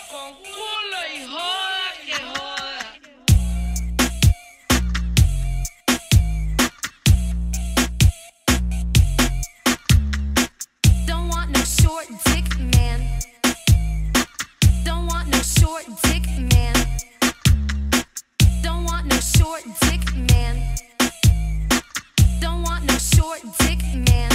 Con culo y joda que joda. Don't want no short dick man. Don't want no short dick man. Don't want no short dick man. Don't want no short dick man.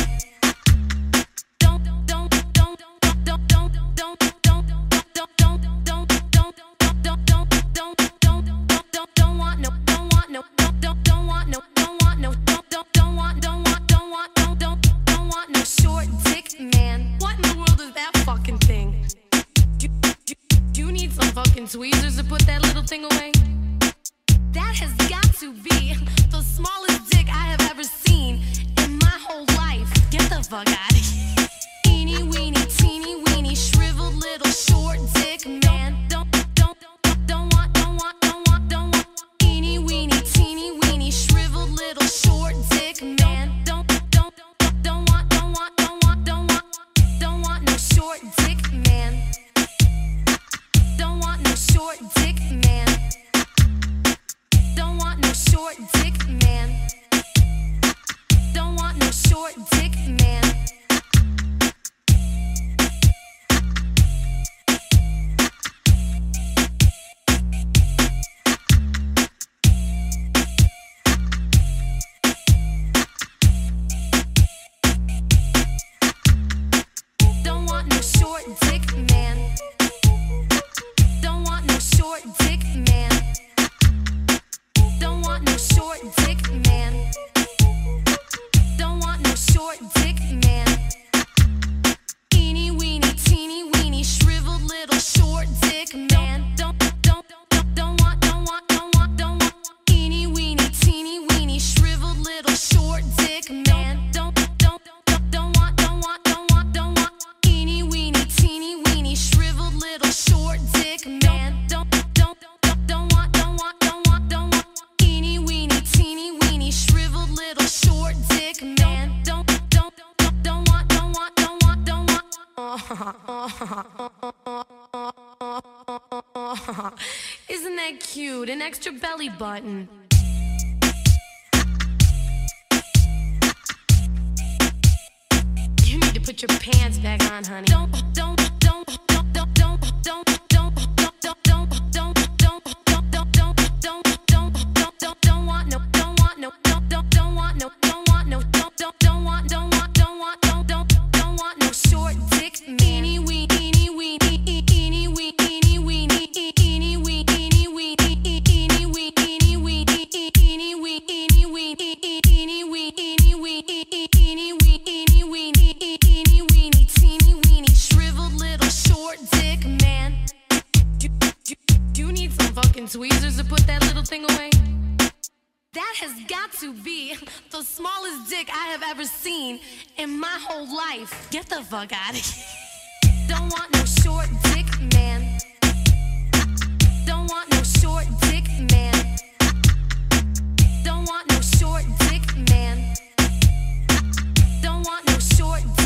Tweezers to put that little thing away. That has got to be the smallest dick I have ever seen in my whole life. Get the fuck out of here. Eeny weeny, teeny weeny, shriveled little short dick man. Don't want. Eeny weeny, teeny weeny, shriveled little short dick man. Don't want no short dick man. Don't want no short dick man. Don't want no short dick man. Don't want no short dick man. Don't want no short dick man. Don't want no short dick man. Don't want no short dick man. Don't want no short dick man. Eeny weeny, teeny weeny, shriveled little short dick man. Don't want. Eeny weeny, teeny weeny, shriveled little short dick man. Don't want. Eeny weeny, teeny weeny, shriveled little short dick man. Don't want. Eeny weeny, teeny weeny, shriveled little short dick man. Don't want. Isn't that cute? An extra belly button. You need to put your pants back on, honey. Don't want no short dick man. Eeny weeny, eeny weeny, eeny weeny, eeny weeny, eeny weeny, eeny weeny, eeny weeny, eeny weeny, eeny weeny, eeny weeny, eeny weeny, teeny weeny, shriveled little short dick man. You need some fucking tweezers to put that little thing away. That has got to be the smallest dick I have ever seen in my whole life. Get the fuck out of here. Don't want no short dick man. Don't want no short dick man. Don't want no short dick man. Don't want no short dick